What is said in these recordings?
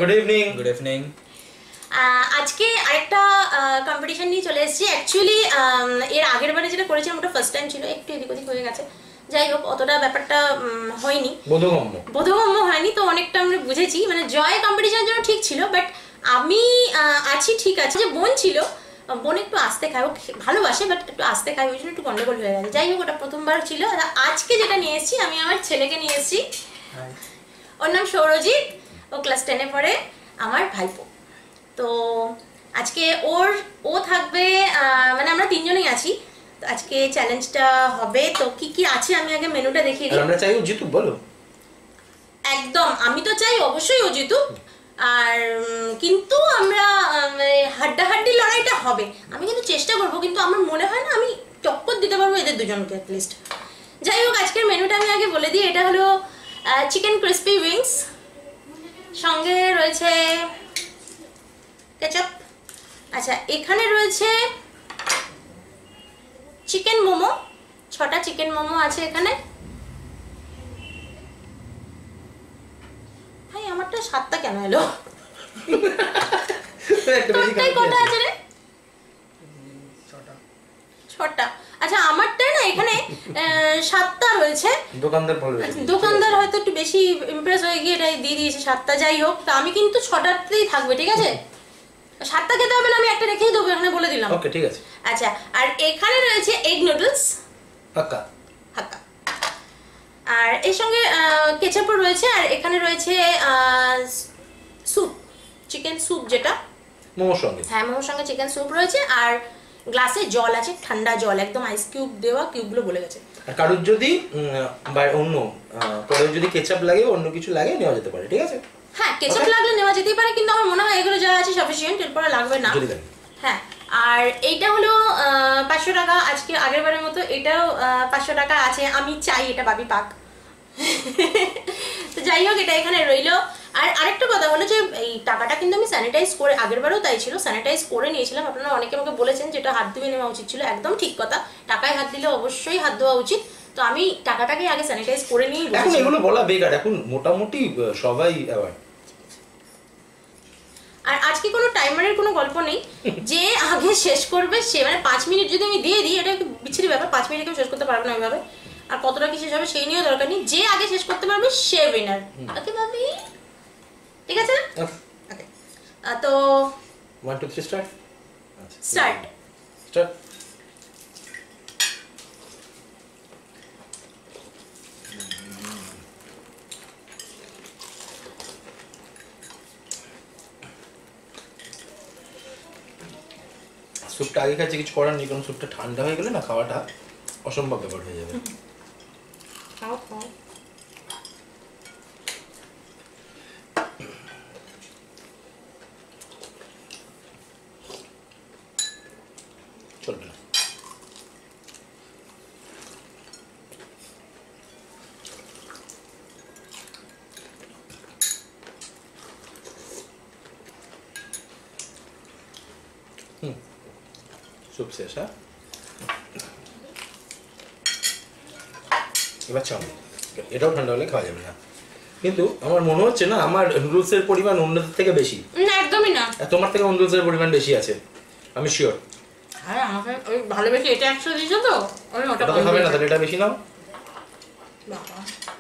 Good evening. Good evening. আজকে আরেকটা competition নিয়ে চলে এসেছি। অ্যাকচুয়ালি এর আগের বারে যেটা করেছিলাম ওটা ফার্স্ট টাইম ছিল, একটু এদিক ওদিক হয়ে গেছে। যাই হোক, অতটা ব্যাপারটা হয়নি, বোধগম্য হয়নি, তো অনেকটা আমরা বুঝেছি। মানে জয় কম্পিটিশনের জন্য ঠিক ছিল, বাট আমি আছি ঠিক আছে। যে বোন ছিল, বোন একটু আস্তে খায়, ও ভালোবাসে বাট একটু আস্তে খায়, ওই জন্য একটু গন্ডগোল হয়ে গেছে। যাই হোক, ওটা প্রথমবার ছিল। আজকে যেটা নিয়ে এসেছি, আমি আমার ছেলেকে নিয়ে এসেছি। ওর নাম সৌরজিৎ, ও ক্লাস 10-এ পড়ে, আমার ভাইপো। তো আজকে ও থাকবে, মানে আমরা তিনজনেই আছি। তো আজকে চ্যালেঞ্জটা হবে। তো কি কি আছে আমি আগে মেনুটা দেখিয়ে দিই। আমরা চাই ও জিতুক, বলো। একদম, আমি তো চাই অবশ্যই ও জিতুক। আর কিন্তু আমরা হাড্ডাহাড্ডি লড়াইটা হবে। আমি কিন্তু চেষ্টা করবো, কিন্তু আমার মনে হয় না আমি টক্কর দিতে পারবো এদের দুজনকে অ্যাটলিস্ট। যাই হোক, আজকের মেনুটা আমি আগে বলে দিই। এটা হলো চিকেন ক্রিসপি উইংস, সঙ্গে রয়েছে কেচাপ। আচ্ছা, এখানে রয়েছে চিকেন মোমো, 6টা চিকেন মোমো আছে এখানে। ভাই আমারটা 7টা কেন এলো? কটা আছে রে? 6টা। আচ্ছা, আমারটা না এখানে 7টা রয়েছে। দোকানদার হয়তো একটু বেশি ইমপ্রেস হয়ে গিয়ে এটাই দিয়ে দিয়েছে 7টা। যাই হোক, তা আমি কিন্তু 6টাতেই থাকবে, ঠিক আছে? 7টা খেতে হবে না, আমি একটা রেখেই দেবো, এখানে বলে দিলাম। ওকে, ঠিক আছে। আচ্ছা, আর এখানে রয়েছে এগ নুডলস হাক্কা। আর এর সঙ্গে কেচাপও রয়েছে। আর এখানে রয়েছে স্যুপ, চিকেন স্যুপ, যেটা মোমোর সঙ্গে। হ্যাঁ, মোমোর সঙ্গে চিকেন স্যুপ রয়েছে। আর গ্লাসে জল আছে, ঠান্ডা জল, একদম আইস কিউব দেওয়া, কিউবগুলো গলে গেছে। আর কারোর যদি অন্য পরে যদি কেচাপ লাগে, অন্য কিছু লাগে, নেওয়া যেতে পারে, ঠিক আছে? হ্যাঁ, কেচাপ লাগলে নেওয়া যেতেই পারে, কিন্তু আমার মনে হয় এগুলো যা আছে সাফিসিয়েন্ট, এরপরে লাগবে না। হ্যাঁ, আর এইটা হলো 500 টাকা। আজকে আগের বারের মতো এটাও 500 টাকা আছে। আমি চাই এটা বাবি পাক। তো যাই হোক, এটা এখানে রইলো। আর আরেকটা কথা হলো যে এই টাকাটা কিন্তু আমি স্যানিটাইজ করে, আগের বারেও তাই ছিল, স্যানিটাইজ করে নিয়েছিলাম। আপনারা অনেকে আমাকে বলেছেন যেটা হাত ধুয়ে নেওয়া উচিত ছিল। একদম ঠিক কথা, টাকায় হাত দিলে অবশ্যই হাত ধোয়া উচিত। তো আমি টাকাটাকে আগে স্যানিটাইজ করে নিয়ে বলেছি। এখন এগুলো বলা বেকার, এখন মোটামুটি সবাই অ্যাওয়ার্ড। আর আজকে কোনো টাইমারের কোনো গল্প নেই, যে আগে শেষ করবে সে, মানে 5 মিনিট যদি আমি দিয়ে দিই, এটা একটু বিচ্ছিরি ব্যাপার। 5 মিনিটে কেউ শেষ করতে পারবে না ওইভাবে। আর কতটা কি শেষ হবে সেই নিয়েও দরকার নেই, যে আগে শেষ করতে পারবে সে উইনার। ওকে ভাবি, ঠিক আছে? ওকে, তো 1 2 3 স্টার্ট। স্টার্ট। স্যুপটা আগে খাচ্ছি, কিছু করার নেই, কারণ স্যুপটা ঠান্ডা হয়ে গেলে না খাওয়াটা অসম্ভব ব্যাপার হয়ে যাবে। খাও খাও। চলবে না। স্যুপ শেষ। হ্যাঁ, এবার চাউমিন। এটাও ঠান্ডা হলে খাওয়া যাবে না, কিন্তু আমার মনে হচ্ছে না আমার নুডলসের পরিমাণ অন্যদের থেকে বেশি। না, একদমই না। তোমার থেকে নুডলসের পরিমাণ বেশি আছে, আমি শিওর। আরে আমাকে ওই ভালোবেসে এটা 100 দিয়েছো তো, আমি ওটা খাবে না, তাহলে এটা বেশি নাও। বাবা,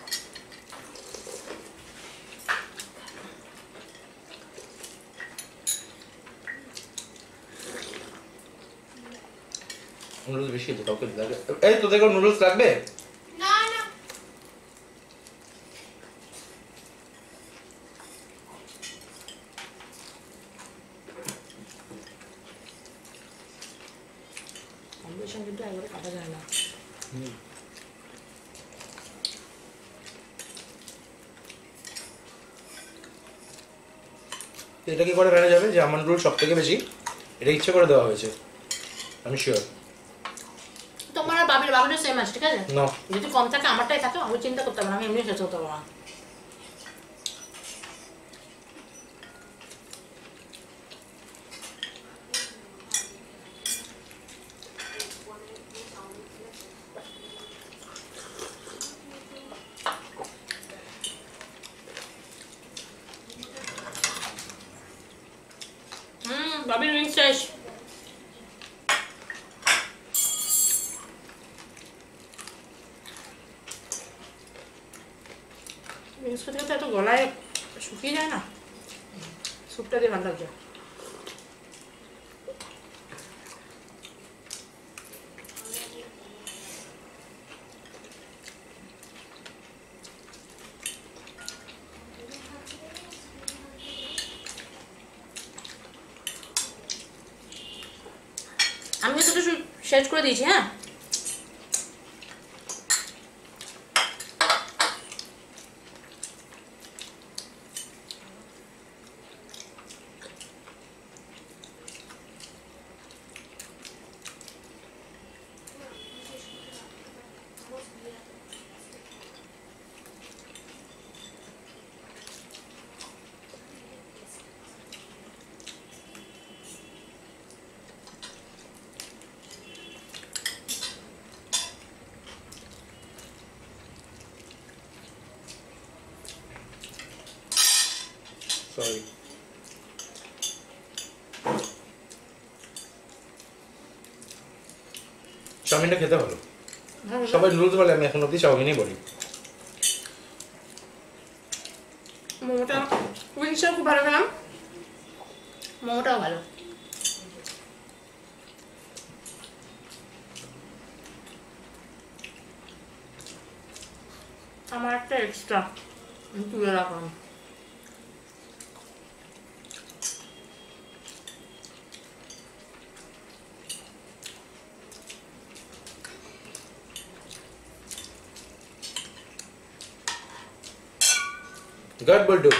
নুডলস বেশি আছে, কাউকে লাগে। এই তো দেখো, নুডলস লাগবে? না না, কম্বিনেশন কিন্তু একবারে কাটা যায় না। এটা কি করে জানা যাবে যে আমার নুডলস সব থেকে বেশি? এটা ইচ্ছে করে দেওয়া হয়েছে, আমি শিওর। তোমার আর বাবির সেম আছে, ঠিক আছে? না, যদি কম থাকে আমারটাই থাকে, আমি চিন্তা করতে পারবো না, আমি এমনি শেষ হতে পারবো না। বাবির উইংস শেষ। উইংস খেতে খেতে এত গলায় শুকিয়ে যায় না, স্যুপটা দিয়ে ভালো লাগছে। আমি কিন্তু একটু শেষ করে দিয়েছি। হ্যাঁ, সরি। চাউমিনটা খেতে ভালো, সবাই নুডলস বলে, আমি এখন অব্দি চাউমিনই বলি। মোমোটা উইংসটাও খুব ভালো খেলাম, মোমোটাও ভালো। আমার একটা এক্সট্রা তুলে রাখলাম। Good bulldog.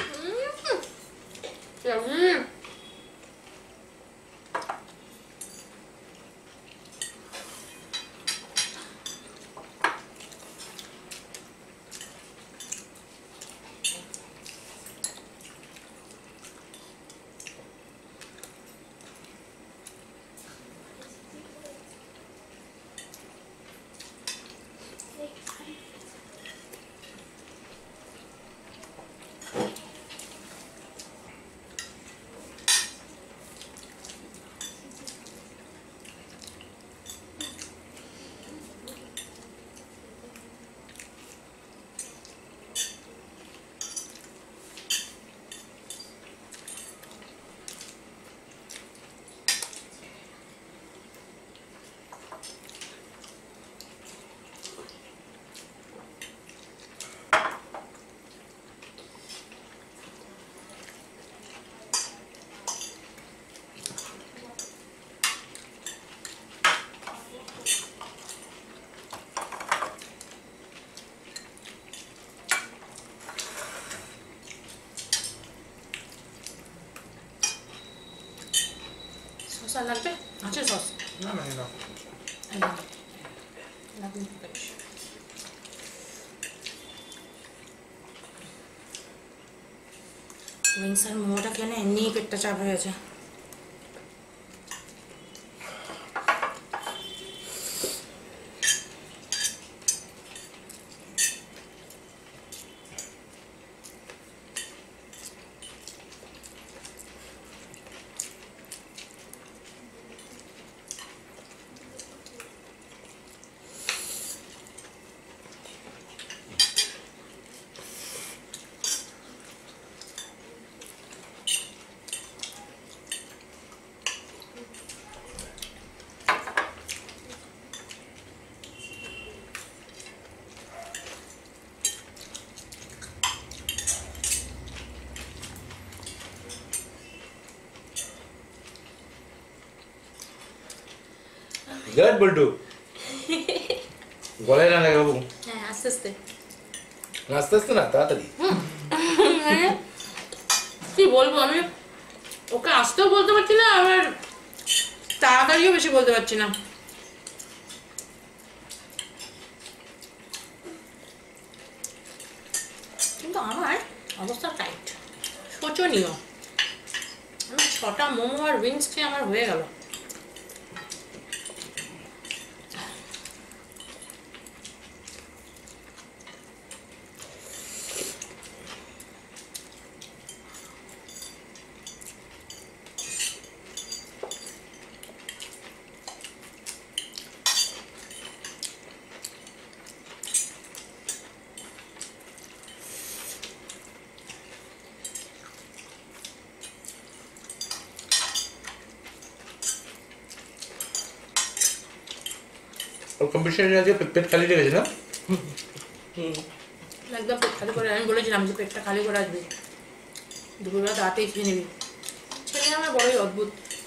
সস লাগবে? আছে সস? না না না, উইংস আর মোমোটা খেয়ে না এমনিই পেটটা চাপ হয়ে গেছে। Good bulldog. গলায় না লাগে বাবু। হ্যাঁ, আস্তে আস্তে আস্তে আস্তে না, তাড়াতাড়ি। কি বলবো, আমি ওকে আসতেও বলতে পারছি না, আবার তাড়াতাড়িও বেশি বলতে পারছি না। কিন্তু আমার অবস্থা টাইট, শোচনীয়। আমি 6টা মোমো আর উইংস খেয়ে আমার হয়ে গেল। কম্পিটিশনে আজকে পেট খালি রেখেছে না? একদম পেট খালি করে আমি বলেছিলাম যে পেটটা খালি করে আসবি, দুপুরবেলা তাড়াতাড়ি খেয়ে নিবি। ছেলে আমার বড়ই অদ্ভুত।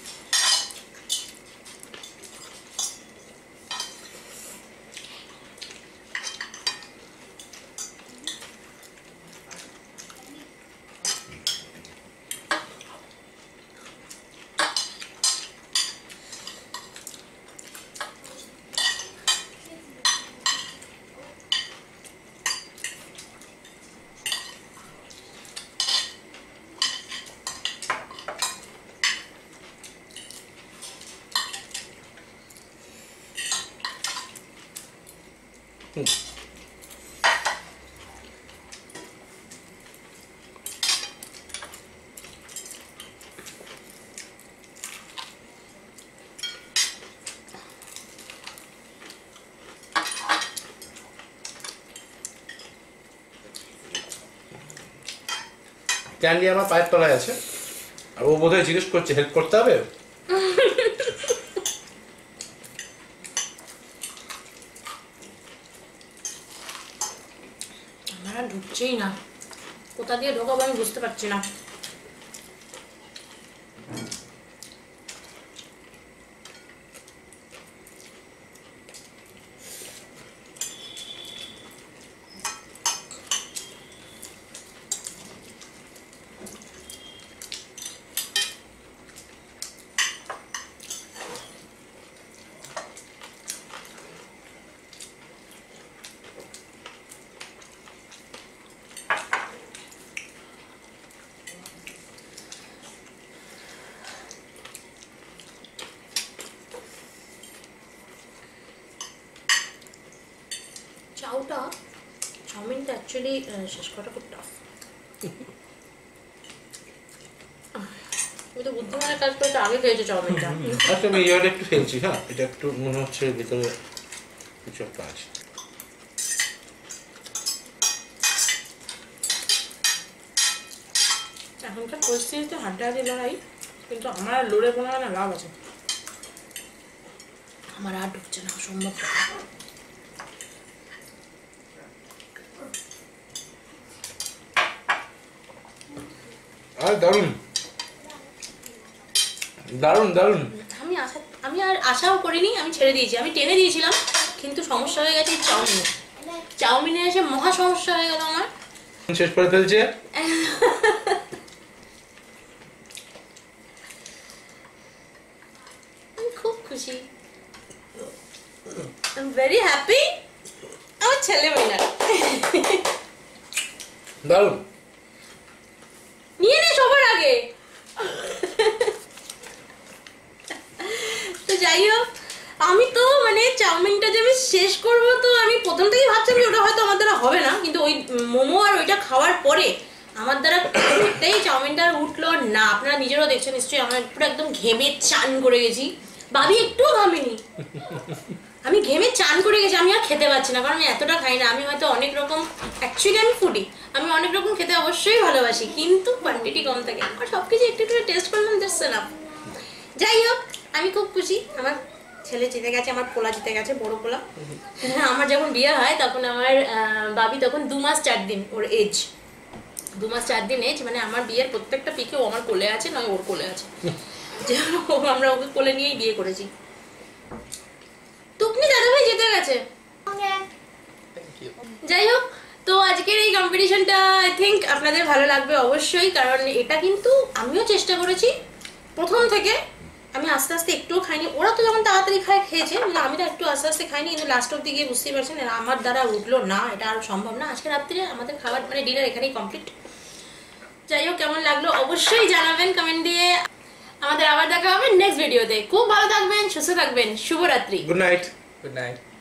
ক্যান্ডি আমার পায়ের তলায় আছে, আর ও বোধহয় জিজ্ঞেস করছে হেল্প করতে হবে। আমার আর ঢুকছেই না, কোথা দিয়ে ঢোকাবো আমি বুঝতে পারছি না। চাউমিনটা অ্যাকচুয়ালি শেষ করাটা খুব টাফ। আমি তো বুদ্ধিমানের কাজ করে তো আগে খেয়েছি চাউমিনটা। আচ্ছা আমি ইয়ার একটু খেলছি, হ্যাঁ এটা একটু মনে হচ্ছে ভিতরে কিছু একটা আছে। এখনকার পরিস্থিতিতে হাড্ডাহাড্ডি লড়াই, কিন্তু আমার আর লড়ে কোনো না লাভ আছে, আমার আর ঢুকছে না সম্ভব। আর দারুণ দারুণ দারুণ। আমি আর আশাও করিনি, আমি ছেড়ে দিয়েছি, আমি টেনে দিয়েছিলাম, কিন্তু সমস্যা হয়ে গেছে চাউমিনে এসে মহা সমস্যা হয়ে গেল আমার। শেষ করে ফেলছে। আমি খুব খুশি, আই এম ভেরি হ্যাপি। আমার ছেলে উইনার। দারুণ। নিয়ে নে সবার আগে। তো যাই হোক, আমি তো মানে চাউমিনটা যে আমি শেষ করবো, তো আমি প্রথম থেকেই ভাবছিলাম যে ওটা হয়তো আমার দ্বারা হবে না, কিন্তু ওই মোমো আর ওইটা খাওয়ার পরে আমার দ্বারা কোনোটাই চাউমিনটা আর উঠলো না। আপনারা নিজেরাও দেখছেন নিশ্চয়ই, আমার পুরো একদম ঘেমে চান করে গেছি। বাবি একটুও ঘামেনি, আমি ঘেমে চান করে গেছি। আমি আর খেতে পারছি না, কারণ আমি এতটা খাই না। আমি হয়তো অনেক রকম, অ্যাকচুয়ালি আমি ফুডি, আমি অনেক রকম খেতে অবশ্যই ভালোবাসি, কিন্তু কোয়ান্টিটি কম থাকে। আর সব কিছু একটু একটু টেস্ট করলাম, দেখছে না। যাই হোক, আমি খুব খুশি। আমার ছেলে জিতে গেছে, আমার পোলা জিতে গেছে, বড় পোলা। আমার যখন বিয়ে হয় তখন আমার বাবি তখন 2 মাস 4 দিন ওর এজ, 2 মাস 4 দিন এজ, মানে আমার বিয়ের প্রত্যেকটা পিকে ও আমার কোলে আছে, নয় ওর কোলে আছে। আমরা ওকে কোলে নিয়েই বিয়ে করেছি। তুকনি দাদাভাই জিতে গেছে। যাই হোক, তো আজকের এই কম্পিটিশনটা আই থিঙ্ক আপনাদের ভালো লাগবে অবশ্যই, কারণ এটা কিন্তু আমিও চেষ্টা করেছি প্রথম থেকে। আমি আস্তে আস্তে একটুও খাইনি, ওরা তো যখন তাড়াতাড়ি খেয়েছে, কিন্তু আমি তো একটু আস্তে আস্তে খাইনি, কিন্তু লাস্ট অব্দি গিয়ে বুঝতেই পারছেন আমার দ্বারা উঠলো না, এটা আর সম্ভব না। আজকে রাত্রে আমাদের খাবার মানে ডিনার এখানেই কমপ্লিট। যাই হোক, কেমন লাগলো অবশ্যই জানাবেন কমেন্ট দিয়ে। আমাদের আবার দেখা হবে নেক্সট ভিডিওতে। খুব ভালো থাকবেন, সুস্থ থাকবেন, শুভরাত্রি। Good night. Good night.